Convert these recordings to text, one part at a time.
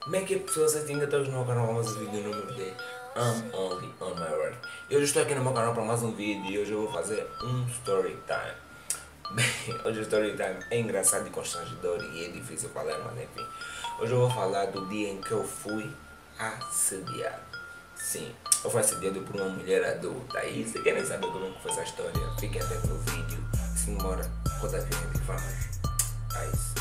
Como é que é pessoas assim ainda estão no meu canal para mais um vídeo número de I'm Only On My Work. Eu já estou aqui no meu canal para mais um vídeo e hoje eu vou fazer um story time. Bem, hoje o story time é engraçado e constrangedor e é difícil falar, mas enfim. Hoje eu vou falar do dia em que eu fui assediado. Sim, eu fui assediado por uma mulher adulta. E se querem saber como é que foi essa história, fiquem até no vídeo. Se demora, conta a e vamos a isso.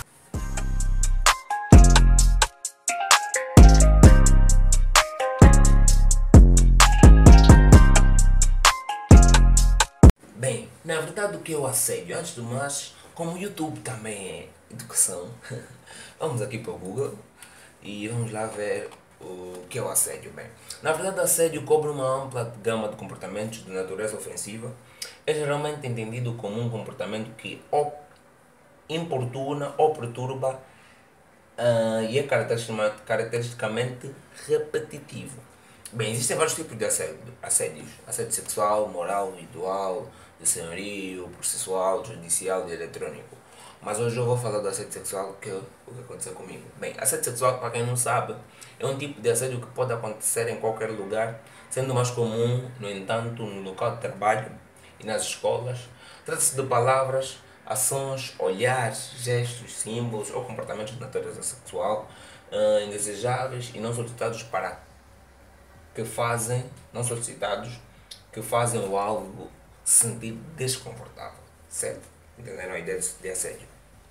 Bem, na verdade o que é o assédio? Antes do mais, como o YouTube também é educação, vamos aqui para o Google e vamos lá ver o que é o assédio. Bem, na verdade o assédio cobre uma ampla gama de comportamentos de natureza ofensiva. É geralmente entendido como um comportamento que ou importuna ou perturba e é caracteristicamente repetitivo. Bem, existem vários tipos de assédios. Assédio sexual, moral, ritual, de senhorio, processual, judicial e eletrônico. Mas hoje eu vou falar do assédio sexual, que é o que aconteceu comigo. Bem, assédio sexual, para quem não sabe, é um tipo de assédio que pode acontecer em qualquer lugar, sendo mais comum, no entanto, no local de trabalho e nas escolas. Trata-se de palavras, ações, olhares, gestos, símbolos ou comportamentos de natureza sexual indesejáveis e não solicitados para que fazem, não solicitados, que fazem o alvo sentir desconfortável, certo? Entenderam a ideia de assédio?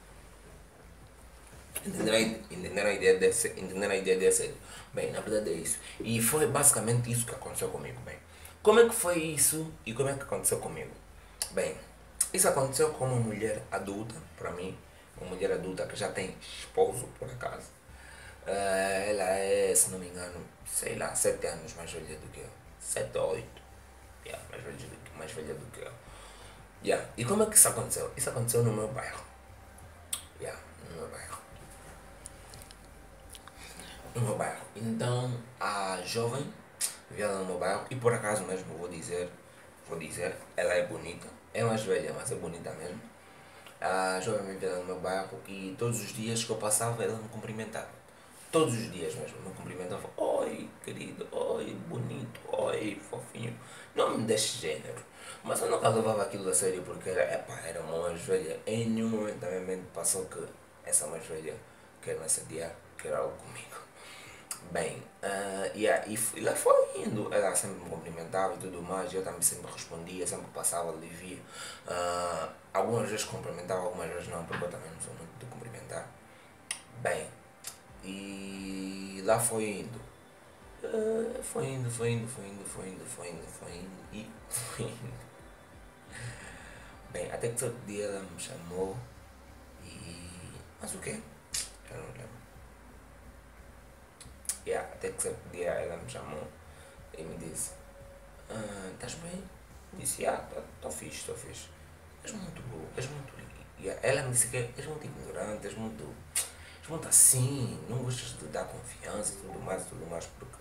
Entenderam a ideia de assédio? Bem, na verdade é isso. E foi basicamente isso que aconteceu comigo. Bem, como é que foi isso e como é que aconteceu comigo? Bem, isso aconteceu com uma mulher adulta, para mim, uma mulher adulta que já tem esposo, por acaso. Ela é, se não me engano, sei lá, 7 anos mais velha do que eu. 7 ou 8. Yeah, mais velha do que eu. Yeah. E como é que isso aconteceu? Isso aconteceu no meu bairro. Yeah, no meu bairro. No meu bairro. Então, a jovem vivia lá no meu bairro e por acaso mesmo vou dizer, ela é bonita. É mais velha, mas é bonita mesmo. A jovem vivia lá no meu bairro e todos os dias que eu passava ela me cumprimentava. Todos os dias mesmo me cumprimentava. Oi, querido, oi, bonito, oi, fofinho. Não me desse género. Mas eu nunca levava aquilo a sério porque era uma mais velha. Em nenhum momento da minha mente passou que essa mais velha quer me assediar, quer algo comigo. Bem, e lá foi indo. Ela sempre me cumprimentava e tudo mais. Eu também sempre respondia, sempre que passava ali via. Algumas vezes cumprimentava, algumas vezes não, porque eu também não sou muito de cumprimentar. Bem, e lá foi indo. Foi indo e foi indo. Bem, até que certo dia ela me chamou e. Mas o quê? Eu não lembro. Até que certo dia ela me chamou e me disse: estás bem? Disse: estou fixe, estou fixe. És muito. És muito. Ela me disse que és muito ignorante, és muito assim, não gostas de dar confiança e tudo mais, porque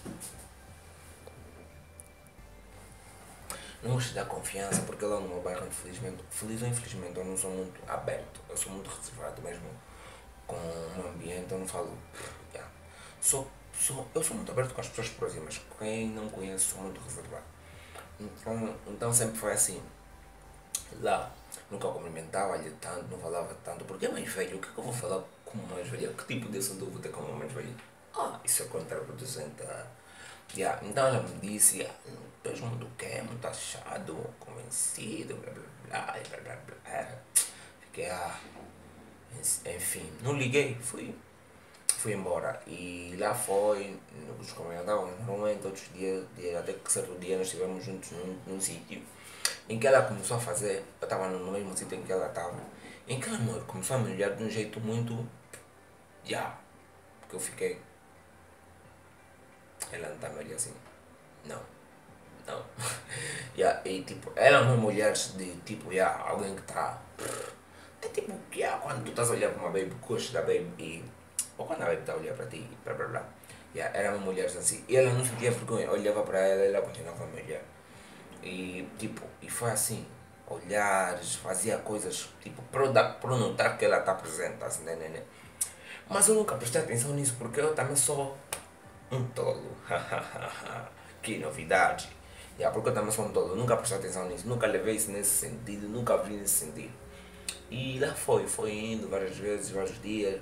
não gosto de dar confiança porque lá no meu bairro, infelizmente, feliz ou infelizmente, eu não sou muito aberto, eu sou muito reservado mesmo com o ambiente, eu não falo. Yeah. Eu sou muito aberto com as pessoas próximas, quem não conhece sou muito reservado. Então sempre foi assim. Lá nunca cumprimentava-lhe tanto, não falava tanto, porque é mais velho, o que é que eu vou falar com uma mais velha? Que tipo de assunto eu vou ter com uma mais velha? Isso é contraproducente. Então ela me disse, tu és muito quê? Muito achado, convencido, blá blá blá, blá blá blá. Fiquei, enfim, não liguei, fui embora. E lá foi, nos comentávamos normalmente, outros dias, até que certo dia nós estivemos juntos num sítio em que ela começou a fazer, eu estava no mesmo sítio em que ela estava, em que ela começou a me olhar de um jeito muito, porque eu fiquei, ela não está me olhando assim, não, não, e tipo, ela não é mulher de tipo, alguém que está, é tipo, quando tu estás a olhar para uma baby, gosto da baby, ou quando a baby está a olhar para ti, blá blá blá, era uma mulher assim, e ela não sentia vergonha, eu olhava para ela e ela continuava a me olhar. E tipo, e foi assim, olhares, fazia coisas tipo para notar que ela está presente, tá, assim, né? Mas eu nunca prestei atenção nisso porque eu também sou um tolo. Que novidade. Porque eu também sou um tolo, eu nunca prestei atenção nisso, nunca levei isso nesse sentido, nunca vi nesse sentido. E lá foi indo várias vezes, vários dias.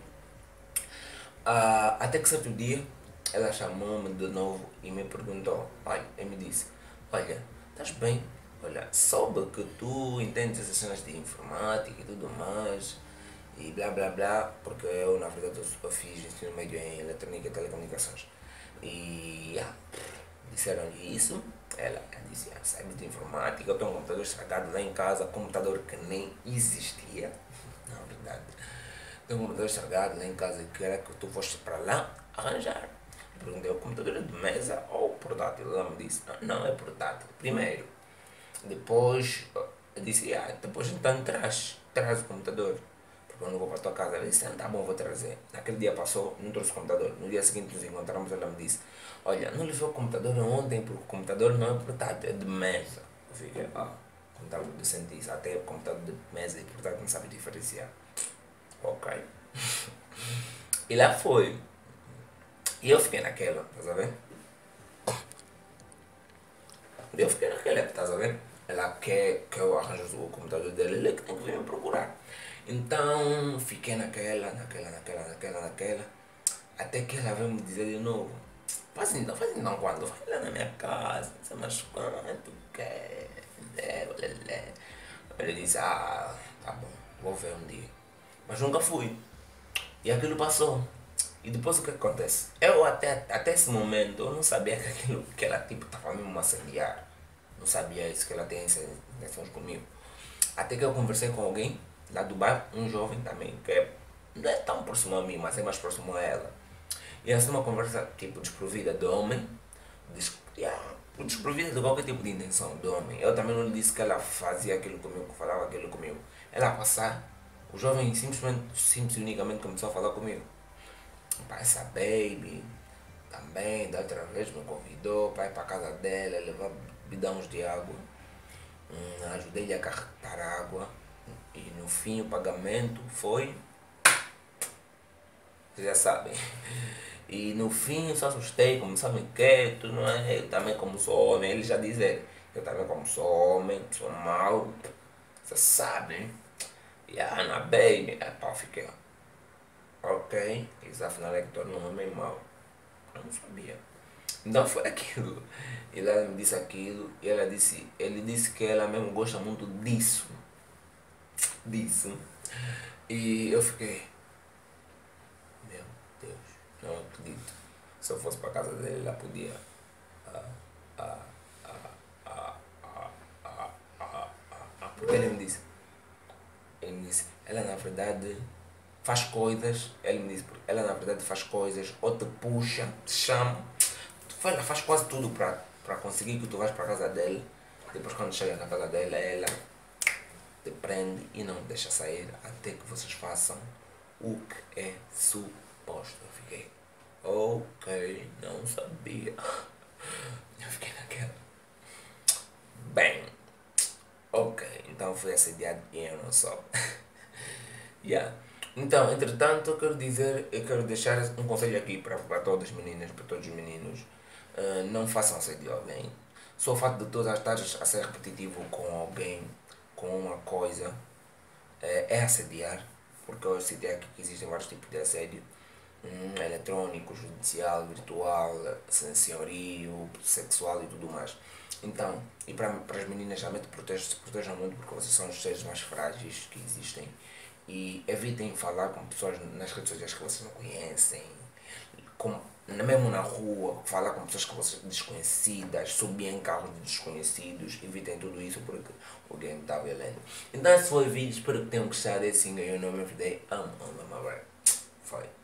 Até que certo dia ela chamou-me de novo e me perguntou, olha, e me disse, olha, estás bem? Olha, soube que tu entendes essas cenas de informática e tudo mais, e blá blá blá, porque eu na verdade eu fiz ensino médio em eletrônica e telecomunicações. E disseram-lhe isso, ela disse, sabe de informática, eu tenho um computador estragado lá em casa, computador que nem existia, na verdade. Tenho um computador estragado lá em casa que era que tu foste para lá arranjar. Perguntei, o computador é de mesa ou portátil? Ela me disse, não, é portátil, primeiro. Depois, eu disse, depois então traz o computador. Porque eu não vou para a tua casa. Ela disse, tá bom, vou trazer. Naquele dia passou, não trouxe o computador. No dia seguinte nos encontramos, ela me disse, olha, não levei o computador ontem porque o computador não é portátil, é de mesa. Eu fiquei, como estava de sentir isso, até o computador de mesa e portátil não sabe diferenciar. Ok. E lá foi. E eu fiquei naquela, estás a ver? Eu fiquei naquela, estás a ver? Ela quer que eu arranje o computador dele, ele é que tem que vir me procurar. Então fiquei naquela. Até que ela veio me dizer de novo, faz então quando? Vai lá na minha casa, não sei mais quanto, quer. Ele disse, tá bom, vou ver um dia. Mas nunca fui. E aquilo passou. E depois o que acontece? Eu até esse momento eu não sabia que aquilo que ela tipo estava mesmo a assediar. Não sabia isso, que ela tem intenções comigo. Até que eu conversei com alguém lá do bairro, um jovem também, que não é tão próximo a mim, mas é mais próximo a ela. E assim uma conversa tipo desprovida de homem, desprovida de qualquer tipo de intenção de homem. Eu também não lhe disse que ela fazia aquilo comigo, que falava aquilo comigo. Ela a passar, o jovem simplesmente e unicamente começou a falar comigo. Essa baby também, da outra vez me convidou para ir para a casa dela, levar bidões de água. Ajudei-lhe a carregar água. E no fim o pagamento foi. Vocês já sabem. E no fim eu só assustei, como sabem quieto, não é? Eu também como sou homem, eles já dizem, eu também como sou homem, sou mau, vocês sabem. E a Ana Baby, fiquei. Ok, isso afinal é que torna um homem mau. Eu não sabia. Então foi aquilo. Ela me disse aquilo e ele disse que ela mesmo gosta muito disso. Disso. E eu fiquei, meu Deus, não acredito. Se eu fosse para casa dele, ela podia. Porque ele me disse, ela na verdade faz coisas, ele me disse, ela na verdade faz coisas, ou te puxa, te chama, ela faz quase tudo para conseguir que tu vais para a casa dele. Depois quando chega na casa dela, ela te prende e não te deixa sair até que vocês façam o que é suposto. Eu fiquei, ok, não sabia. Eu fiquei naquela. Bem, ok, então fui assediado e eu não sou. Yeah. Então, entretanto, eu quero deixar um conselho aqui para todas as meninas, para todos os meninos. Não façam assédio a alguém. Só o fato de tu estares a ser repetitivo com alguém, com uma coisa, é assediar. Porque eu citei aqui que existem vários tipos de assédio. Eletrônico, judicial, virtual, sensorio, sexual e tudo mais. Então, e para as meninas realmente se protejam muito porque vocês são os seres mais frágeis que existem. E evitem falar com pessoas nas redes sociais que vocês não conhecem, mesmo na rua, falar com pessoas que vocês desconhecidas, subir em carros de desconhecidos, evitem tudo isso porque o game está violento. Então esse foi o vídeo, espero que tenham gostado. Assim, eu não me everyday, amo, foi.